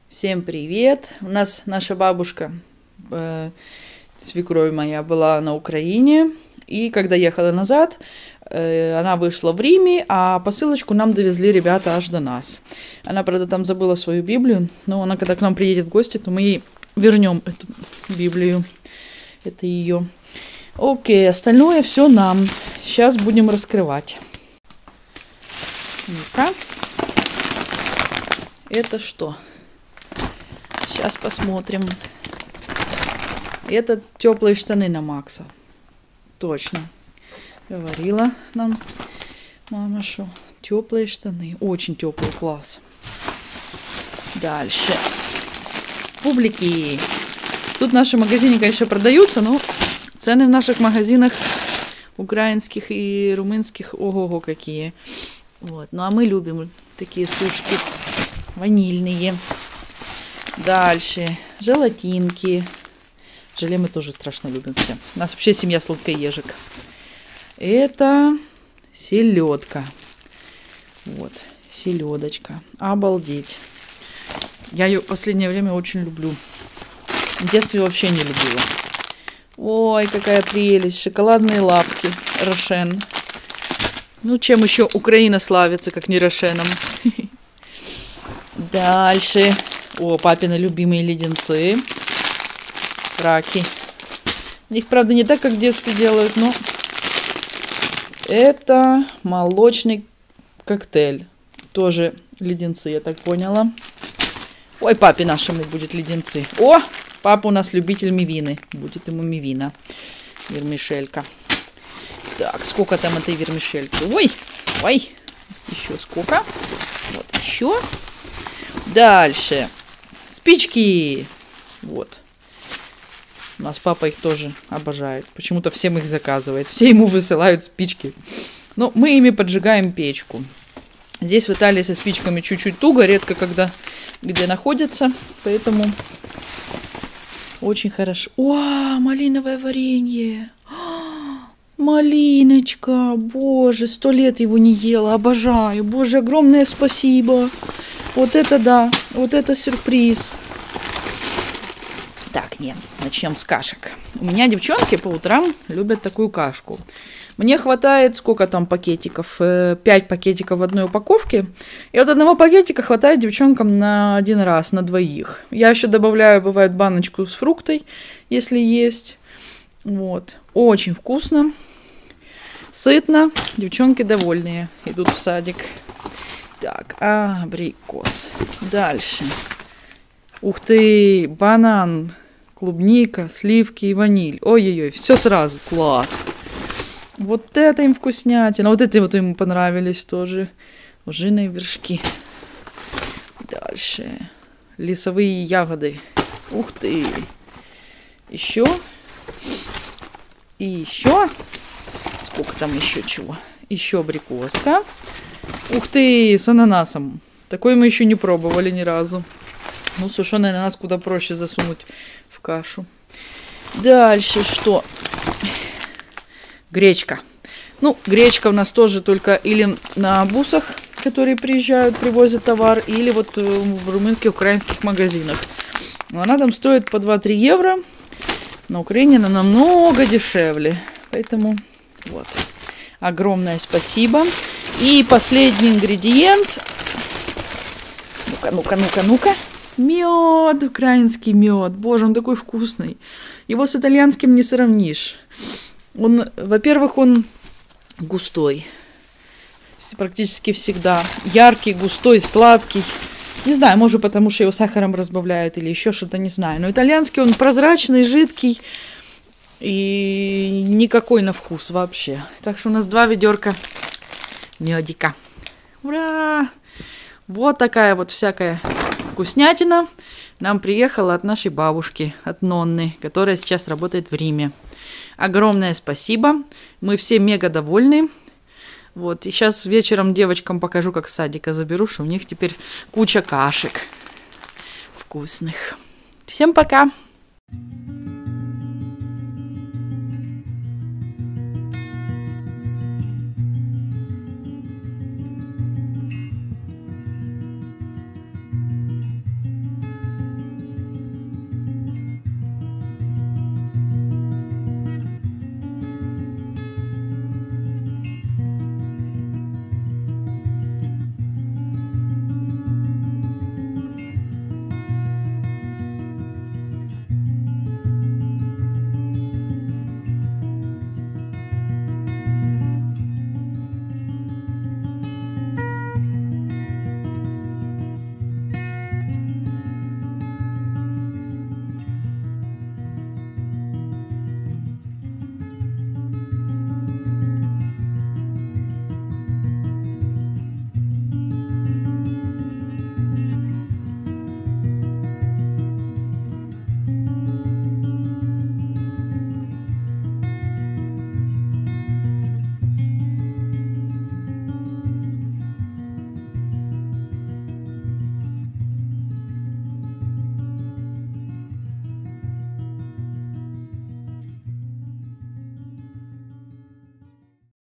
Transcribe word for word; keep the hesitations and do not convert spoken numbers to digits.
Всем привет! У нас наша бабушка, э, свекровь моя, была на Украине. И когда ехала назад, э, она вышла в Риме, а посылочку нам довезли ребята аж до нас. Она, правда, там забыла свою Библию, но она, когда к нам приедет в гости, то мы ей вернем эту Библию. Это ее. Окей, остальное все нам. Сейчас будем раскрывать. Ну-ка. Это что? Сейчас посмотрим. Это теплые штаны на Макса. Точно. Говорила нам мама, что теплые штаны. Очень теплый, класс. Дальше. Публики. Тут в нашем магазине, конечно, продаются, но цены в наших магазинах украинских и румынских ого-го какие. Вот. Ну а мы любим такие сушки ванильные. Дальше. Желатинки. Желе мы тоже страшно любим все. У нас вообще семья сладкоежек. Это селедка. Вот. Селедочка. Обалдеть. Я ее в последнее время очень люблю. В детстве вообще не любила. Ой, какая прелесть. Шоколадные лапки. Рошен. Ну, чем еще Украина славится, как не Рошеном. Дальше. О, папины любимые леденцы. Раки. Их, правда, не так, как в детстве делают, но это молочный коктейль. Тоже леденцы, я так поняла. Ой, папе нашему будет леденцы. О, папа у нас любитель мивины. Будет ему мивина. Вермишелька. Так, сколько там этой вермишельки? Ой, ой. Еще сколько? Вот, еще. Дальше. Спички. Вот. У нас папа их тоже обожает. Почему-то всем их заказывает. Все ему высылают спички. Но мы ими поджигаем печку. Здесь в Италии со спичками чуть-чуть туго. Редко когда где находятся. Поэтому очень хорошо. О, малиновое варенье. Малиночка. Боже, сто лет его не ела. Обожаю. Боже, огромное спасибо. Вот это да. Вот это сюрприз. Так, нет, начнем с кашек. У меня девчонки по утрам любят такую кашку. Мне хватает, сколько там пакетиков? пять пакетиков в одной упаковке. И от одного пакетика хватает девчонкам на один раз, на двоих. Я еще добавляю, бывает, баночку с фруктой, если есть. Вот. Очень вкусно. Сытно. Девчонки довольные. Идут в садик. Так, абрикос. Дальше. Ух ты, банан. Клубника, сливки и ваниль. Ой-ой-ой, все сразу. Класс. Вот это им вкуснятина. Вот эти вот им понравились тоже. Ужиные вершки. Дальше. Лесовые ягоды. Ух ты. Еще. И еще. Сколько там еще чего? Еще абрикоска. Ух ты, с ананасом. Такой мы еще не пробовали ни разу. Ну, сушеный ананас куда проще засунуть в кашу. Дальше что? Гречка. Ну, гречка у нас тоже только или на бусах, которые приезжают, привозят товар, или вот в румынских, украинских магазинах. Она там стоит по два-три евро. На Украине она намного дешевле. Поэтому вот. Огромное спасибо. И последний ингредиент. Ну-ка, ну-ка, ну-ка, ну-ка. Мед, украинский мед. Боже, он такой вкусный. Его с итальянским не сравнишь. Он, во-первых, он густой. Практически всегда. Яркий, густой, сладкий. Не знаю, может, потому что его сахаром разбавляют или еще что-то, не знаю. Но итальянский он прозрачный, жидкий. И никакой на вкус вообще. Так что у нас два ведерка медика. Ура! Вот такая вот всякая вкуснятина нам приехала от нашей бабушки, от Нонны, которая сейчас работает в Риме. Огромное спасибо. Мы все мега довольны. Вот. И сейчас вечером девочкам покажу, как с садика заберу, что у них теперь куча кашек вкусных. Всем пока!